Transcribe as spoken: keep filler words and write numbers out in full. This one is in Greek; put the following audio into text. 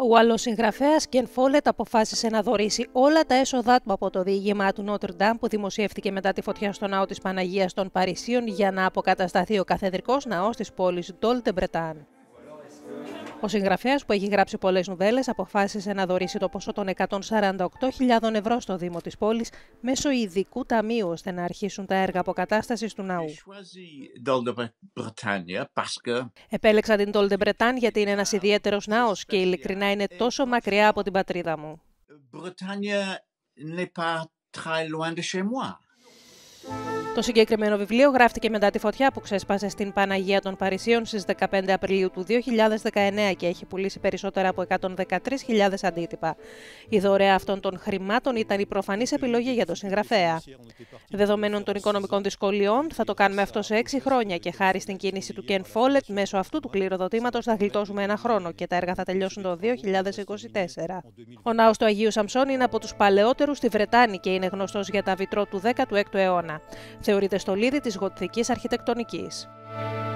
Ο Ουαλός συγγραφέας Κεν Φόλετ αποφάσισε να δωρήσει όλα τα έσοδά του από το διήγημά του Νότρ Ντάμ που δημοσιεύτηκε μετά τη φωτιά στο ναό της Παναγίας των Παρισίων για να αποκατασταθεί ο καθεδρικός ναός της πόλης Ντόλ ντε Μπρετάν. Ο συγγραφέας, που έχει γράψει πολλές νουβέλες, αποφάσισε να δωρήσει το ποσό των εκατόν σαράντα οκτώ χιλιάδων ευρώ στο Δήμο της πόλης μέσω ειδικού ταμείου ώστε να αρχίσουν τα έργα αποκατάστασης του ναού. Επέλεξα την Ντόλ ντε Μπρετάν γιατί είναι ένας ιδιαίτερος ναός και ειλικρινά είναι τόσο μακριά από την πατρίδα μου. Το συγκεκριμένο βιβλίο γράφτηκε μετά τη φωτιά που ξέσπασε στην Παναγία των Παρισίων στις δεκαπέντε Απριλίου του δύο χιλιάδες δεκαεννέα και έχει πουλήσει περισσότερα από εκατόν δεκατρείς χιλιάδες αντίτυπα. Η δωρεά αυτών των χρημάτων ήταν η προφανής επιλογή για τον συγγραφέα. Δεδομένων των οικονομικών δυσκολιών, θα το κάνουμε αυτό σε έξι χρόνια και χάρη στην κίνηση του Κεν Φόλετ, μέσω αυτού του κληροδοτήματος θα γλιτώσουμε ένα χρόνο και τα έργα θα τελειώσουν το δύο χιλιάδες είκοσι τέσσερα. Ο ναός του Αγίου Σαμψών είναι από τους παλαιότερους στη Βρετάνη και είναι γνωστός για τα βιτρό του δέκατου έκτου αιώνα. Θεωρείται στολίδι της γοτθικής αρχιτεκτονικής.